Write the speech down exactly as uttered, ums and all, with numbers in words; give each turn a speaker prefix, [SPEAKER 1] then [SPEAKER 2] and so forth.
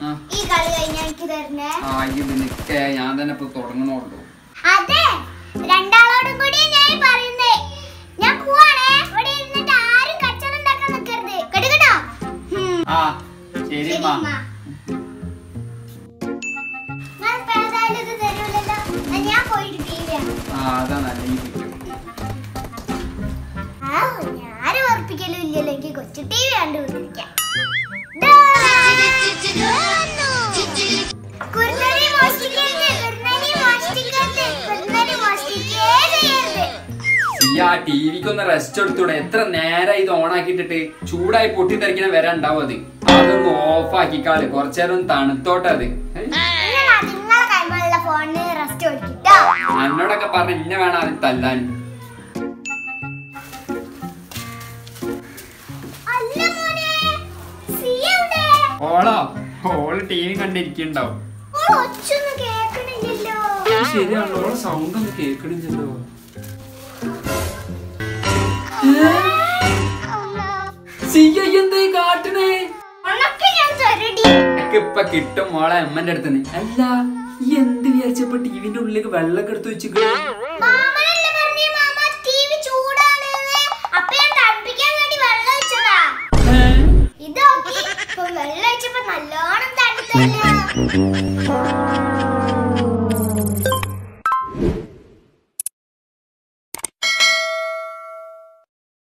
[SPEAKER 1] ഈ കളി കഴിഞ്ഞാൽ എനിക്ക് തരണേ.
[SPEAKER 2] ഞാൻ തന്നെ ഇപ്പൊ തുടങ്ങണോളൂ.
[SPEAKER 1] അതെ, രണ്ടാളോടും കൂടി ഞാൻ പറയുന്നേ. ഞാൻ പോവാണേ. ഇവിടെ ഇരുന്നിട്ട് ആരും കച്ചറ ഉണ്ടാക്കാൻ നിൽക്കരുത്. കേട്ടോ?
[SPEAKER 2] ആ ശരി അമ്മ.
[SPEAKER 1] ഞാൻ പേതായാലും ഇത് തരൂലല്ലോ. ഞാൻ പോയിട്ട് ടി വി ആണ്.
[SPEAKER 2] ആ അതാ നല്ല ഈ പിക്കും.
[SPEAKER 1] ആ ഞാൻ ഉറപ്പിക്കലും ഇല്ലല്ലോ. എനിക്ക് കൊച്ചു ടി വി കണ്ടുപിടിക്കാം.
[SPEAKER 2] ടിവിക്കൊന്ന് റെസ്റ്റ് എടുത്തൂടെ? എത്ര നേരം ഇത് ഓൺ ആക്കിട്ടിട്ട് ചൂടായി പൊട്ടിത്തെറിക്കുന്ന വരെ ഉണ്ടാവും. അത് അതൊന്ന് ഓഫ് ആക്കിക്കാള് കുറച്ചേരം തണുത്തോട്ടെ. അത് എന്നോടൊക്കെ പറഞ്ഞ ഇന്നെ വേണം അത് തല്ലാൻ. ഓളോ ഓള് ടി വി കണ്ടിരിക്കണ്ടാവും. ശരിയാണല്ലോ, ഓളെ സൗണ്ട് ഒന്നും കേൾക്കണില്ലല്ലോ. ഇപ്പൊ കിട്ടും മോളെ അമ്മന്റെ അടുത്ത്. അല്ല ഈ എന്ത് വിചാരിച്ചപ്പോ ടിവിന്റെ ഉള്ളിലേക്ക് വെള്ളമൊക്കെ എടുത്ത് വെച്ചിട്ട്
[SPEAKER 1] ഇത് വെള്ളം ഒഴിച്ചപ്പോ നല്ലോണം തണുത്തല്ലോ.